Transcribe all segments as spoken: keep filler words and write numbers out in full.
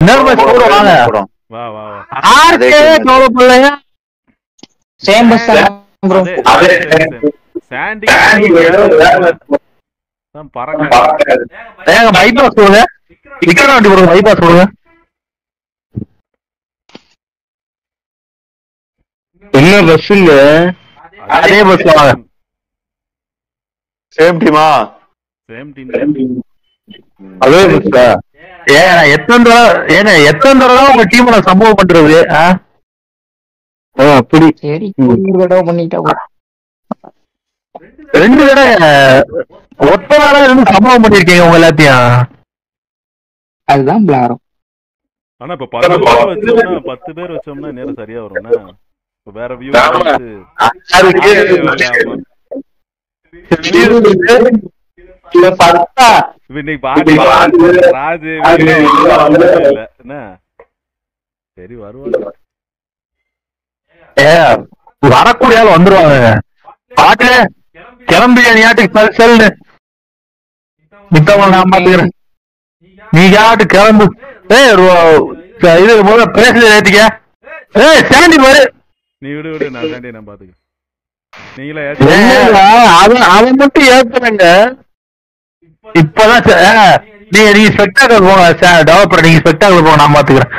வா வா வா ஆர்கே டெவலப் பண்ணலையா சேம் பஸ் ப்ரோ சாண்டி தான் பறக்க ஏங்க பைபாஸ் போடுங்க விக்ரவாண்டி போடுங்க பைபாஸ் போடுங்க என்ன பஸ் இல்ல அதே பஸ்ல வாங்க சேம் டீமா சேம் டீம் அதே பஸ்ல ஏங்க நான் எத்தனை தடவை ஏங்க எத்தனை தடவை உங்க டீம் நான் சம்பவம் பண்றது அப்படி சரி ஒரு தடவை பண்ணிட்டா ரெண்டு தடவை ஒத்த நாளா இருந்து சம்பவம் பண்ணிருக்கீங்க உங்க எல்லாத்தையும் அதுதான் பிளாரம் ஆனா இப்ப பத்து பேர் வச்சோம்னா பத்து பேர் வச்சோம்னா நேரம் சரியா வரும்னா இப்ப வேற வியூ இன்னைக்கு பாட்டி ராஜு இல்ல என்ன சரி வருவாங்க ஏ வரக்கூடிய ஆள் வந்துருவாங்க பாட்டு கிளம்பி நீயாட்டுக்கு செல்னு மித்தவங்க நான் பாத்துக்கிறேன் நீ யாட்டு கிளம்பு ஏ இது முதல்ல பேசுறது ஏத்திக்க ஏ சாண்டி பாரு நீ விடு விடு நான் சாண்டி நான் பாத்துக்கிறேன் நீங்களே அவன் அவன் மட்டும் ஏத்துறங்க இப்பதான் நீங்க நீங்க ஸ்பெக்டாக்கல் போங்க டெவலப்பர் நீங்க ஸ்பெக்டாக்கல் போங்க நான் பாத்துக்கிறேன்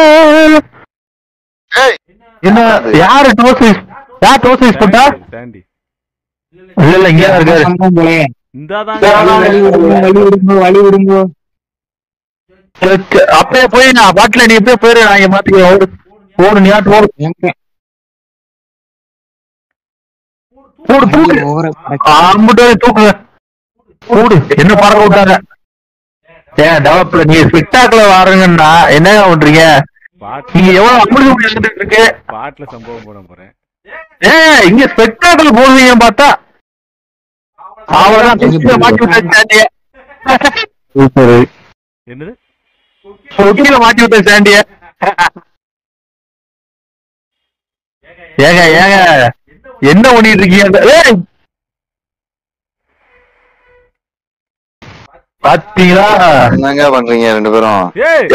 என்ன யாரு டோஸ் யார் டோஸ் யூஸ் பண்ணா சாண்டி இல்ல இல்ல இங்க இருக்காரு வழி விடுங்க அப்படியே போய் நான் பாட்டில நீ எப்படியே போயிரு நான் இங்க மாத்திக்க ஓடு ஓடு நீ ஆட்டு ஓடு போடு தூக்கு அம்பிட்டு தூக்குங்க போடு என்ன பறக்க விட்டாங்க ஏன் டெவலப்ல நீங்க ஸ்பெக்டாக்குல வாருங்கன்னா என்னங்க பண்றீங்க நீங்க எவ்வளவு அம்புட்டு இருக்கு பாட்டுல சம்பவம் போட போறேன் ஏ இங்க ஸ்பெக்டாக்குல போடுவீங்க பார்த்தா அவதான் மாட்டி விட்டாங்க என்னது தொட்டியில மாட்டி விட்ட சாண்டிய ஏங்க ஏங்க என்ன பண்ணிட்டு இருக்கீங்க பாத்தீங்களா என்னங்க பண்றீங்க ரெண்டு பேரும்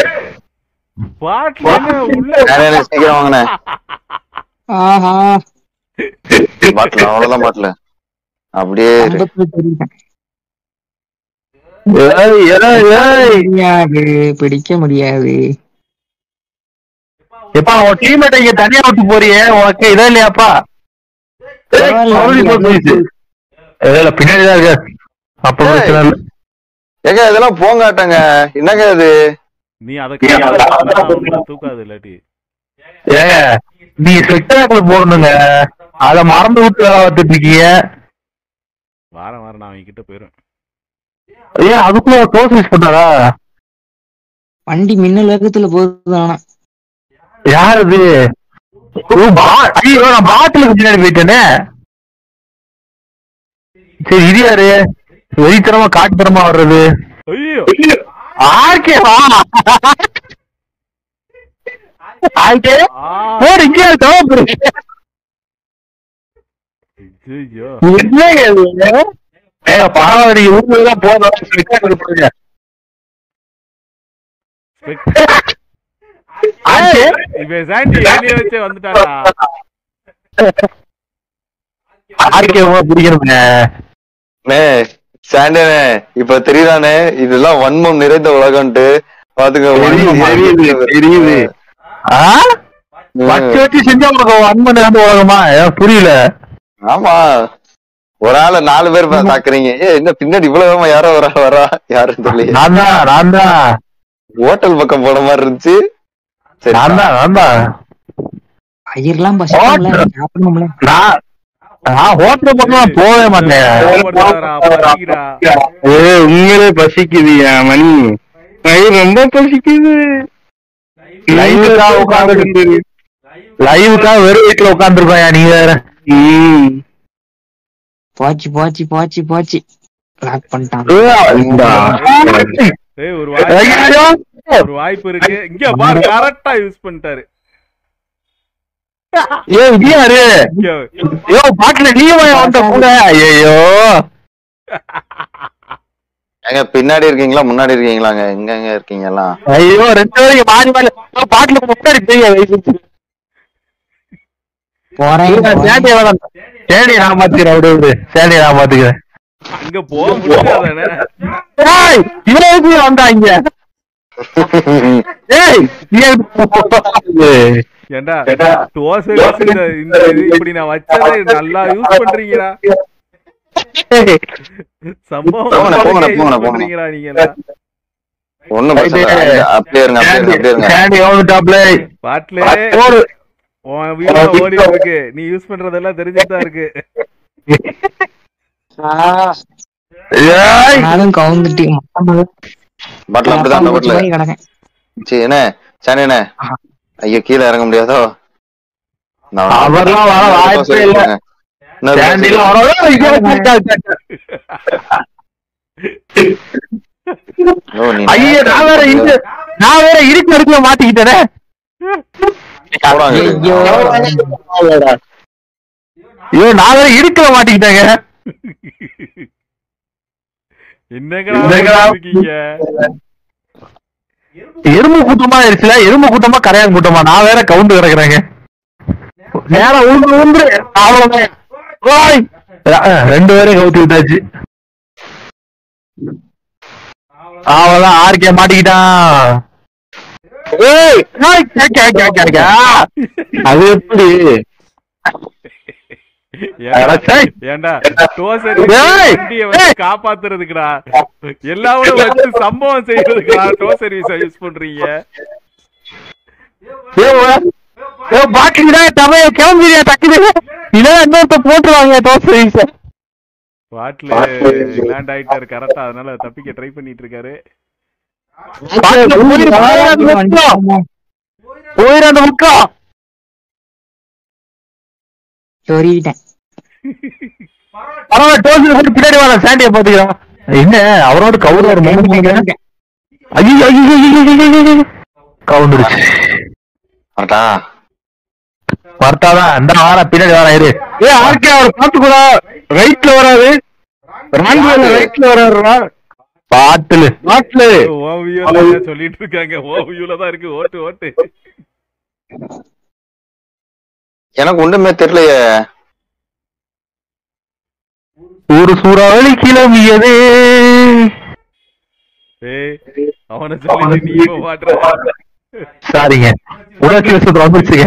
பாட்டுல உள்ள சீக்கிரம் வாங்கின ஆஹா பாட்டில அவ்வளவுதான் பாட்டில அப்படியே பிடிக்க முடியாது எப்பா உன் டீம்மேட் இங்க தனியா விட்டு போறியே உனக்கு இதா இல்லையாப்பா பின்னாடிதான் இருக்க அப்ப பிரச்சனை இல்ல ஏங்க இதெல்லாம் போங்காட்டங்க என்னங்க இது நீ அதை தூக்காது இல்லாட்டி ஏங்க நீ ஸ்பெக்டாக்கிள் போடணுங்க அத மறந்து விட்டு வேலை பார்த்துட்டு இருக்கீங்க வாரம் வாரம் நான் அவங்க கிட்ட போயிரும் ஏன் அதுக்குள்ள டோஸ் யூஸ் பண்ணாரா வண்டி மின்னல் வேகத்துல போகுது ஆனா யார் இது நான் பாட்டிலுக்கு பின்னாடி போயிட்டேனே சரி இது யாரு வெறித்தனமா காட்டுத்தனமா வர்றது ஐயோ ஆர்கேவா ஆர்கே போடு இங்கே தோப்பு ஐயோ ஏங்க பரவாயில்ல நீங்க ஊருக்குதான் போதும் இவன் சாண்டி ஏனிய வச்சே வந்துட்டாடா ஆர்கே பிடிக்கணுங்க சாண்டனே இப்ப தெரியுதானே இதெல்லாம் வன்மம் நிறைந்த உலகம்ட்டு பாத்துக்க தெரியுது வச்சு வச்சு செஞ்சா உங்களுக்கு வன்மம் நிறைந்த உலகமா புரியல ஆமா ஒரு ஆள நாலு பேர் தாக்குறீங்க ஏ என்ன பின்னாடி இவ்வளவு யாரோ வரா வரா யாரும் சொல்லி நான் தான் நான் தான் ஹோட்டல் பக்கம் போன மாதிரி இருந்துச்சு சரி நான் தான் நான் தான் ஐயர்லாம் சாப்பிடணும்ல நான் ஹோட்டல் பக்கம் போவே மாட்டேன் உண்மையிலே பசிக்குதுயா மணி ரொம்ப பசிக்குது லைவுக்காக உட்காந்து லைவுக்காக வெறும் வீட்டுல உட்காந்துருக்கோம் நீ வேற போச்சு போச்சு போச்சு போச்சு லாக் பண்ணிட்டான் ஒரு வாய்ப்பு இருக்கு இங்க பாரு கரெக்டா யூஸ் பண்ணிட்டாரு ஏ இது யாரு யோ பாட்டுல நீ வந்த கூட ஐயோ எங்க பின்னாடி இருக்கீங்களா முன்னாடி இருக்கீங்களாங்க எங்க எங்க இருக்கீங்களா? ஐயோ ரெண்டு பேரும் மாறி மாறி பாட்டுல முன்னாடி போய் போறேன். சேடி நான் பாத்துக்கிறேன். அப்படி விடு சேடி நான் பாத்துக்கிறேன். இங்க போக முடியாதானே? இவ்வளவு வந்தா இங்க ஏண்டா தோசை இந்த இது இப்படி நான் வச்சதை நல்லா யூஸ் பண்றீங்களா? சம்பவம் பண்றீங்களா நீங்க? ஒண்ணும் அப்படியே இருங்க அப்படியே இருங்க. பாட்டுல ஓடி இருக்கு. நீ யூஸ் பண்றதெல்லாம் தெரிஞ்சுதான் இருக்கு. பாட்டில் அப்படிதான் பாட்டில். சரி என்ன சாணி என்ன ஐயோ கீழே இறங்க முடியாதோ? அவர்லாம் வர வாய்ப்பே இல்ல. ஐயோ நான் வேற இங்க நான் வேற இருக்கு இடத்துல மாட்டிக்கிட்டேனே. ஐயோ நான் வேற இருக்கல மாட்டிக்கிட்டேங்க. எறும்பு கூட்டமா இருக்குல்ல, எறும்பு கூட்டமா கரையான் கூட்டமா நான் வேற கவுண்டு கிடக்குறேங்க. நேரம் உழுந்து உழுந்து அவ்வளவுதான். ரெண்டு பேரும் கவுத்து விட்டாச்சு. அவ்வளவுதான் ஆர்கே மாட்டிக்கிட்டான். அது எப்படி காப்பாத்துறதுக்குடா எல்லாரும் வச்சு சம்பவம் செய்யறதுக்குடா டோ சர்வீஸ் யூஸ் பண்றீங்க. போட்டுருவாங்க டோ சர்வீஸ். பாட்டுல லேண்ட் ஆயிட்டாரு கரெக்டா, அதனால தப்பிக்க ட்ரை பண்ணிட்டு இருக்காரு. போயிரு முக்கம் பின்னாடி வர சாண்டிய பாத்துக்கிறோம். என்ன அவரோட கவுரு ஒரு மோங்க. ஐயோ கவுந்துருச்சு. வரட்டாதான் அந்த வார பின்னாடி வர இரு. ஏ ஆர்கே அவர் பாத்துக்கூடா ரைட்ல வராது. ரைட்ல வராரு பாட்டுல பாட்டுல சொல்லிட்டு இருக்காங்க. ஓவியூலதான் இருக்கு. ஓட்டு ஓட்டு எனக்கு ஒண்ணுமே தெரியலையே. ஒரு சூறாவளி கிளம்பியதே. அவனை சொல்லி நீ மாட்டுற. சாரிங்க உடற்சி விஷயத்துல வந்துருச்சுங்க.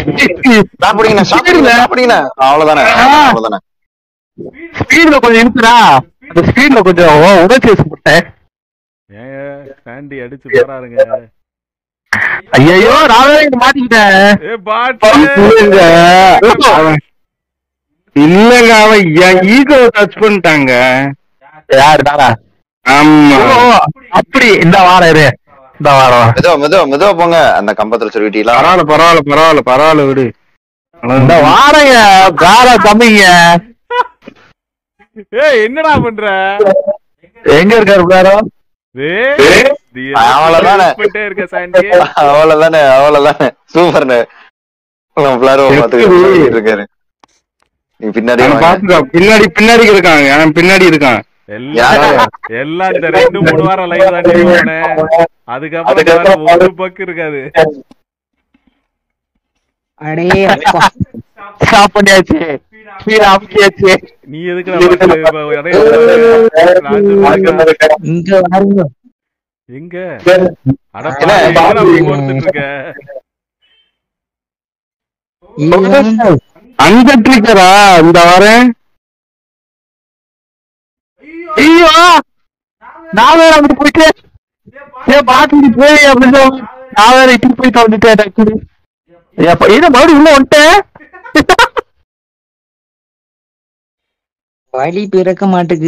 அவ்வளவுதானே அவ்வளவுதானே. ஸ்பீட்ல கொஞ்சம் இருக்குதா, அந்த ஸ்பீட்ல கொஞ்சம் உடற்சி வச்சு போட்டேன். சாண்டி அடிச்சு போறாருங்க. ஐயோ நான் மாட்டிக்கிட்டேன். இல்லங்க அவன் என் ஈகோ டச் பண்ணிட்டாங்க. யாரு நானா? ஆமா அப்படி. இந்த வாரம் இரு, இந்த வாரம் மெதுவா மெதுவா மெதுவா போங்க. அந்த கம்பத்துல சொல்லிட்டீங்களா? பரவாயில்ல பரவாயில்ல பரவாயில்ல பரவாயில்ல விடு. இந்த வாரங்க கார தம்பிங்க. ஏய் என்னடா பண்ற? எங்க இருக்காரு பேரோ? அவ்வளவுதானே அவ்வளவுதானே அவ்வளவுதானே சூப்பர்னு இருக்காரு. பின்னாடி பின்னாடி பின்னாடி இருக்காங்க பின்னாடி இருக்கான். எல்லாம் இந்த ரெண்டு மூணு வாரம் லைவ் தான் போனேன். அதுக்கப்புறம் ஒரு பக்கு இருக்காது. நீ எதுக்கு எங்க இருக்க? அங்க ட்ரிக்கரா இந்த வாரம்? ஐயோ நான் வேற அப்படி போயிட்டு பாத்து போய் அப்படின்னு நான் வேற இப்படி போயிட்டு வந்துட்டேன். இது மறுபடியும் உள்ள வந்துட்டேன். வழி பிறக்க மாட்டுக்கு.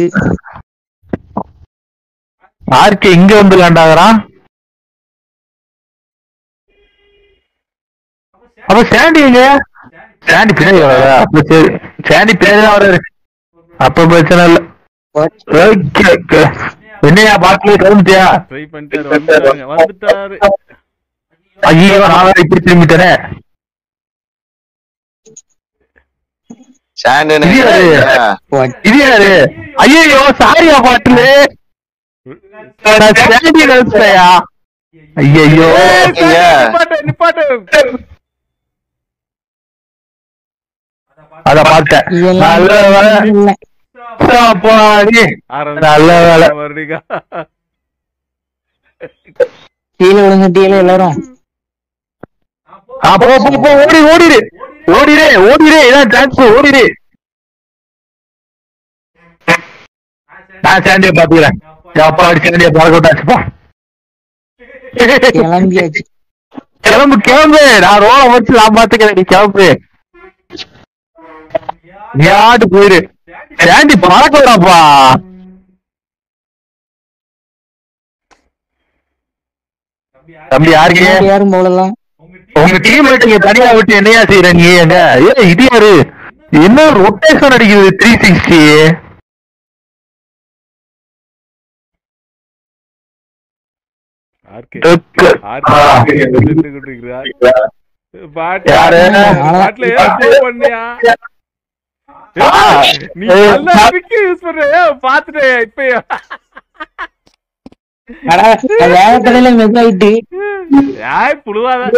ஆர்கே இங்க வந்து லேண்டாகிறான். அப்ப சாண்டி எங்க? சாண்டி பின்னாடி வராதா? அப்ப சரி சாண்டி பின்னாடி தான் வர்றாரு. அப்ப பிரச்சனை இல்ல. என்னையா பாட்டுல கிளம்பிட்டியா? ஐயோ நான் வேற இப்படி திரும்பிட்டேனே. இது யாரு? ஐயோ சாரியா பாட்டுல ஐயோ நிப்பாட்டு அத பார்த்தேன். நல்ல வேலை நல்ல வேலை. கீழே விழுந்துட்டீங்களே எல்லாரும். அப்போ ஓடி ஓடிடு ஓடிடு ஓடிடு இதான் சான்ஸ் ஓடிடு. நான் சாண்டியை பாத்துக்கிறேன். அப்பா அடி சாண்டியை பார்க்க விட்டாச்சுப்பா. கிளம்பியாச்சு. கிளம்பு கிளம்பு. நான் ரோல வச்சு நான் பாத்துக்கிறேன். நீ கிளம்பு. நீ ஆட்டு போயிரு. சாண்டி பறக்கலாப்பா. தம்பி யாருக்கு யாரும் போடலாம். உங்க டீம் நீங்க தனியா விட்டு என்னையா செய்யற நீ? எங்க ஏ இது யாரு என்ன ரொட்டேஷன் அடிக்குது த்ரீ சிக்ஸ்டி? பாத்துட்டேன் இப்ப வேகத்தடையில மிஸ் ஆயிட்டு புழுவாதான்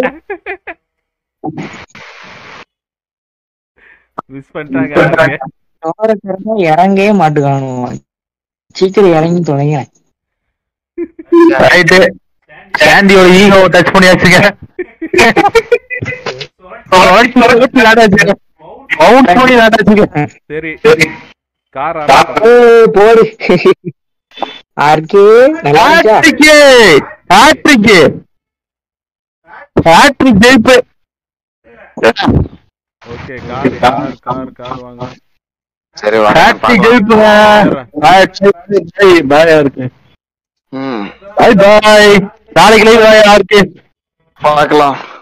மிஸ் பண்ணிட்டாங்க. இறங்கவே மாட்டுக்கானும். சீக்கிரம் இறங்கி தொலைங்க. ரைட்டு சாண்டியோட ஈகோ டச் பண்ணியாச்சுங்க. சரி கார் போடு. ஆர்கே ஹாட்ரிக் ஹாட்ரிக் ஹாட்ரிக் ஜெயிப்பு. Okay car car car car வாங்க. சரி ஹாட்ரிக் ஜெயிப்புங்க. பாய் இருக்கு. ம் பை பை. நாளைக்கு லைவ் ஆர்கே பார்க்கலாம்.